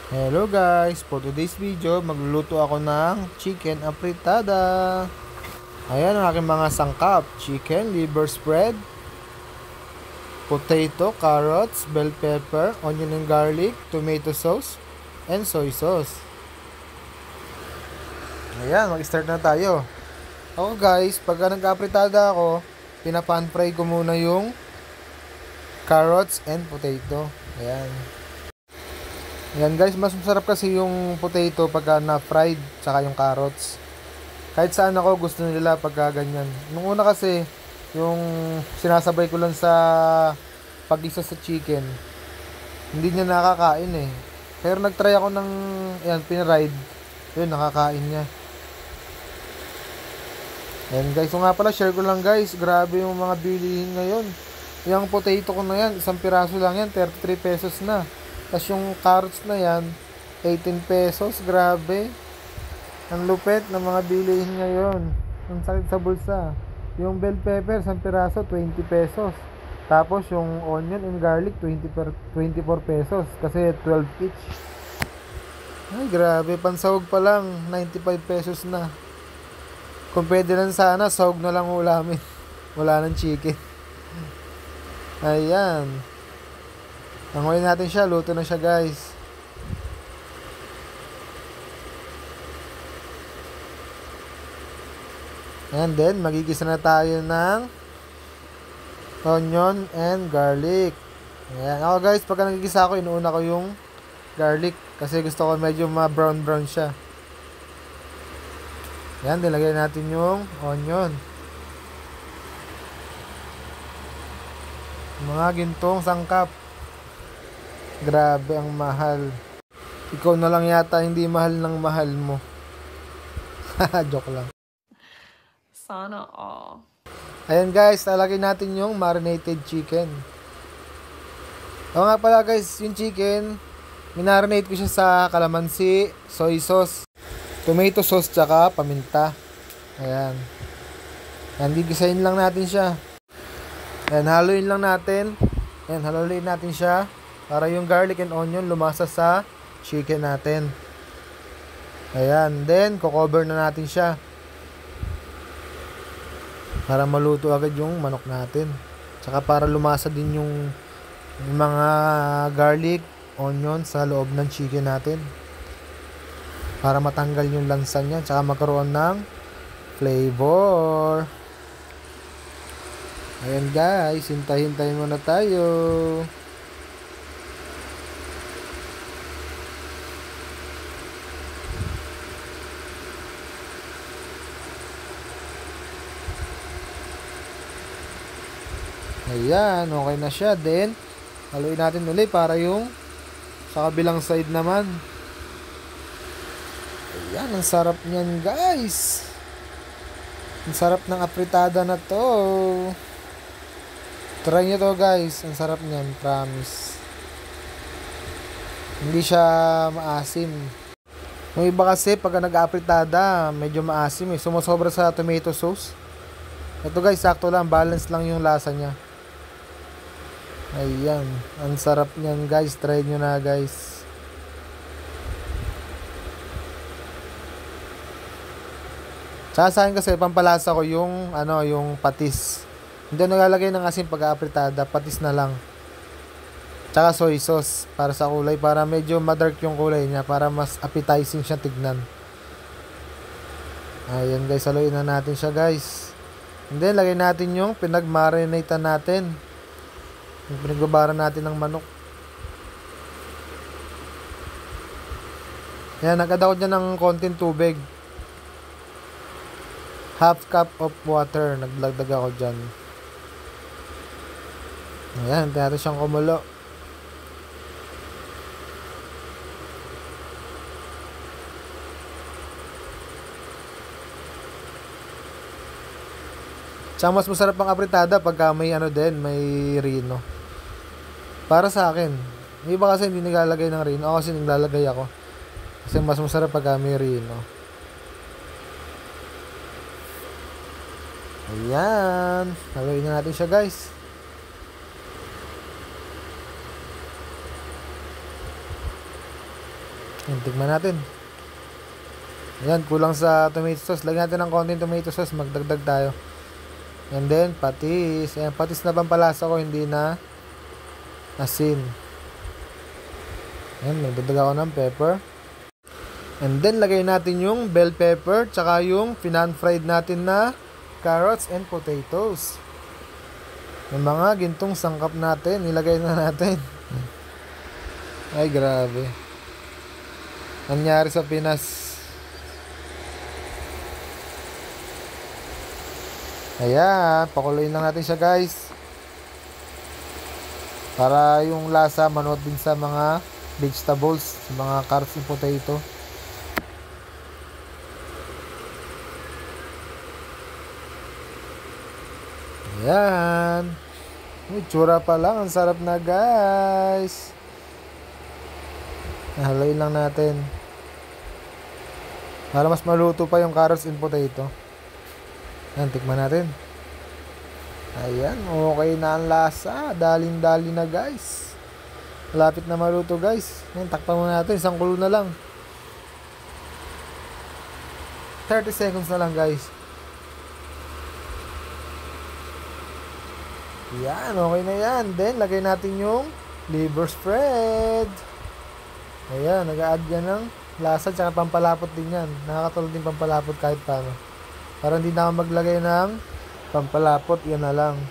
Hello guys, for today's video magluluto ako ng chicken apritada. Ayan ang aking mga sangkap: chicken liver spread, potato, carrots, bell pepper, onion and garlic, tomato sauce, and soy sauce. Ayan, mag-start na tayo. Ako guys, pagka nag-apritada ako, pinapan fry ko muna yung carrots and potato. Ayan. Ayan guys, mas masarap kasi yung potato pagka na-fried, tsaka yung carrots. Kahit saan ako, gusto nila pagka ganyan. Nung una kasi, yung sinasabay ko lang sa pag-isa sa chicken, hindi niya nakakain eh. Pero nag-try ako ng, ayan, pinride. Yun, nakakain niya. Ayan guys, so nga pala, share ko lang guys. Grabe yung mga bilihin ngayon. Yung potato ko na yan, isang piraso lang yan, 33 pesos na. Tapos yung carrots na yan, 18 pesos. Grabe. Ang lupet ng mga bilihin ngayon. Ang sakit sa bulsa. Yung bell pepper, isang piraso, 20 pesos. Tapos yung onion and garlic, 24 pesos. Kasi 12 each. Ay, grabe. Pansahog pa lang, 95 pesos na. Kung pwede lang sana, sahog na lang ulamin. Wala ng chicken. Ayan. Tanguin natin siya, luto na siya guys. And then, magigisa na tayo ng onion and garlic. Ayan. Ako guys, pagka nagigisa ako, inuuna ko yung garlic. Kasi gusto ko medyo ma-brown siya. Ayan, nilagay natin yung onion. Mga gintong sangkap. Grabe ang mahal. Ikaw na lang yata hindi mahal ng mahal mo. Joke lang. Sana all. Ayan guys, lalagay natin yung marinated chicken. O nga pala guys, yung chicken, minarinate ko siya sa kalamansi, soy sauce, tomato sauce, tsaka paminta. Ayan. Ayan, gigisahin lang natin siya. Ayan, haluin lang natin. Ayan, haluin natin siya para yung garlic and onion lumasa sa chicken natin. Ayan, then cocover na natin siya para maluto agad yung manok natin. Tsaka para lumasa din yung mga garlic, onion sa loob ng chicken natin. Para matanggal yung lansa niya, tsaka magkaroon ng flavor. Ayan guys, hintay-hintayin muna tayo. Ayan, okay na siya. Then, haluin natin ulit para yung sa kabilang side naman. Ayan, ang sarap niyan guys. Ang sarap ng apritada na to. Try nyo to guys. Ang sarap niyan, promise. Hindi siya maasim. Yung iba kasi pag nag-apritada, medyo maasim eh. Sumusobra sa tomato sauce. Ito guys, sakto lang. Balance lang yung lasa niya. Ayan, ang sarap niyan guys. Try nyo na guys. Tsaka sa akin kasi pampalasa ko yung yung patis. Hindi ako naglalagay ng asin pag apritada, patis na lang. Tsaka soy sauce para sa kulay, para medyo madark yung kulay niya, para mas appetizing siya tignan. Ayan guys, haluin na natin siya guys. And then lagay natin yung pinag-marinate natin. Yung pinagbabara natin ng manok. Ayan, nag-add ako dyan ng konting tubig. Half cup of water. Naglagdag ako dyan. Ayan, hintayin natin siyang kumulo. Tsaka mas masarap ang apritada pagka may may rino. Para sa akin. Yung iba kasi hindi naglalagay ng rino. Ako kasi naglalagay ako. Kasi mas masarap pagka may rino. Ayan. Haluin na natin siya guys. Yan, tignan natin. Yan, kulang sa tomato sauce. Lagyan natin ng konting tomato sauce. Magdagdag tayo. And then, patis. Ayan, patis na pampalasa ko. Hindi na asin. Ayan, nagdagdag ako ng pepper. And then, lagay natin yung bell pepper. Tsaka yung finan-fried natin na carrots and potatoes. Yung mga gintong sangkap natin. Nilagay na natin. Ay, grabe. Nangyari sa Pinas. Ayan, pakuluin lang natin siya guys. Para yung lasa manood din sa mga vegetables, sa mga carrots and potato. Ayan. May tsura pa lang, ang sarap na guys. Haloyin lang natin. Para mas maluto pa yung carrots and potato. Ayan, tikman natin. Ayan, okay na ang lasa. Daling-dali na guys. Malapit na maluto guys. Ayan, takpan muna natin. Isang kulo na lang. 30 seconds na lang guys. Yan, okay na yan. Then, lagay natin yung liver spread. Ayan, nag-a-add yan ng lasa tsaka pampalapot din yan. Nakakatulong din pampalapot kahit paano. Para hindi na ako maglagay ng pampalapot, yan na lang.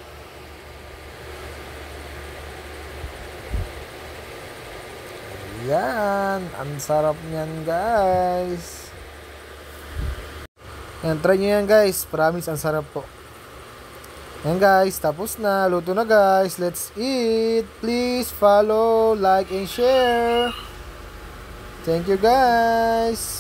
Ayan, ang sarap niyan guys. Ayan, try nyo yan guys. Promise, ang sarap po. Ayan guys, tapos na. Luto na guys. Let's eat. Please follow, like, and share. Thank you guys.